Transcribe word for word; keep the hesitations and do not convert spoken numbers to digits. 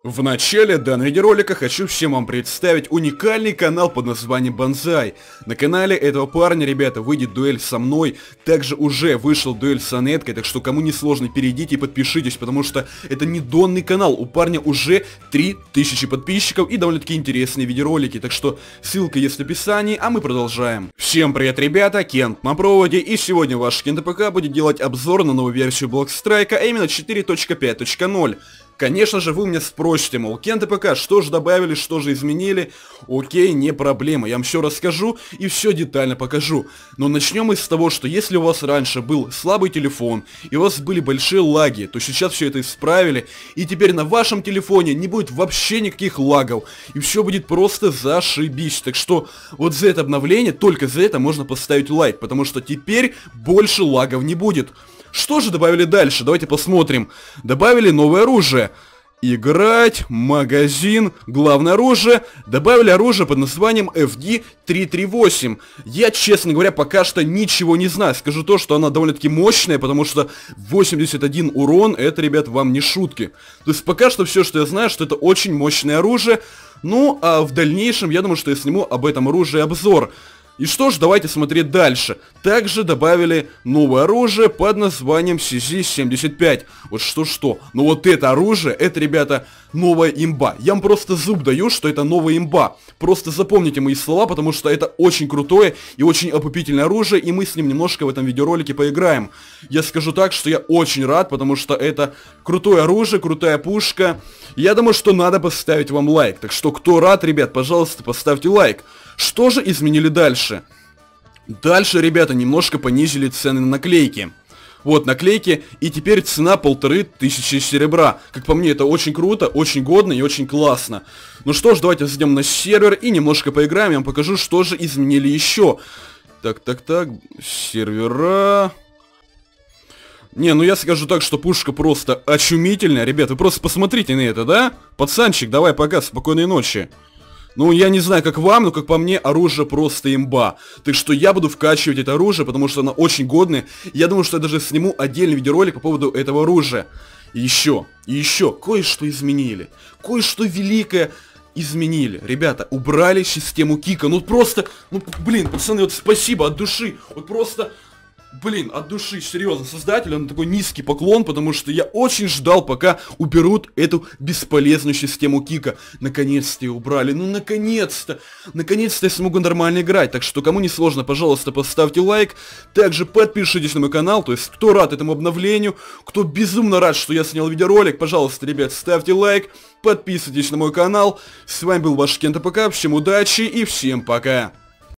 В начале данного видеоролика хочу всем вам представить уникальный канал под названием Бонзай. На канале этого парня, ребята, выйдет дуэль со мной, также уже вышел дуэль с Анеткой, так что кому не сложно, перейдите и подпишитесь, потому что это не донный канал, у парня уже три тысячи подписчиков и довольно-таки интересные видеоролики, так что ссылка есть в описании, а мы продолжаем. Всем привет, ребята, Кент на проводе, и сегодня ваш Кент ПК будет делать обзор на новую версию Bloxstrike, а именно четыре точка пять точка ноль. Конечно же, вы меня спросите, мол, Кент ПК, что же добавили, что же изменили? Окей, не проблема, я вам все расскажу и все детально покажу. Но начнем мы с того, что если у вас раньше был слабый телефон, и у вас были большие лаги, то сейчас все это исправили, и теперь на вашем телефоне не будет вообще никаких лагов, и все будет просто зашибись. Так что вот за это обновление, только за это можно поставить лайк, потому что теперь больше лагов не будет. Что же добавили дальше? Давайте посмотрим. Добавили новое оружие. Играть, магазин, главное оружие. Добавили оружие под названием эф ди триста тридцать восемь. Я, честно говоря, пока что ничего не знаю. Скажу то, что она довольно-таки мощная, потому что восемьдесят один урон, это, ребят, вам не шутки. То есть пока что все, что я знаю, что это очень мощное оружие. Ну, а в дальнейшем, я думаю, что я сниму об этом оружии обзор. И что ж, давайте смотреть дальше. Также добавили новое оружие под названием си зет семьдесят пять. Вот что-что. Но вот это оружие, это, ребята, новая имба. Я вам просто зуб даю, что это новая имба. Просто запомните мои слова, потому что это очень крутое и очень опупительное оружие, и мы с ним немножко в этом видеоролике поиграем. Я скажу так, что я очень рад, потому что это крутое оружие, крутая пушка. Я думаю, что надо поставить вам лайк. Так что, кто рад, ребят, пожалуйста, поставьте лайк. Что же изменили дальше? Дальше, ребята, немножко понизили цены на наклейки. Вот наклейки, и теперь цена полторы тысячи серебра. Как по мне, это очень круто, очень годно и очень классно. Ну что ж, давайте зайдем на сервер и немножко поиграем. Я вам покажу, что же изменили еще. Так, так, так, сервера... Не, ну я скажу так, что пушка просто очумительная. Ребят, вы просто посмотрите на это, да? Пацанчик, давай, пока, спокойной ночи. Ну, я не знаю, как вам, но как по мне, оружие просто имба. Так что я буду вкачивать это оружие, потому что оно очень годное. Я думаю, что я даже сниму отдельный видеоролик по поводу этого оружия. И еще, и еще, кое-что изменили. Кое-что великое изменили. Ребята, убрали систему кика. Ну, просто, ну, блин, пацаны, вот спасибо от души. Вот просто... Блин, от души, серьезно, создателю на такой низкий поклон, потому что я очень ждал, пока уберут эту бесполезную систему кика. Наконец-то ее убрали, ну наконец-то, наконец-то я смогу нормально играть. Так что, кому не сложно, пожалуйста, поставьте лайк. Также подпишитесь на мой канал, то есть, кто рад этому обновлению, кто безумно рад, что я снял видеоролик, пожалуйста, ребят, ставьте лайк, подписывайтесь на мой канал. С вами был ваш Кент ПК, всем удачи и всем пока.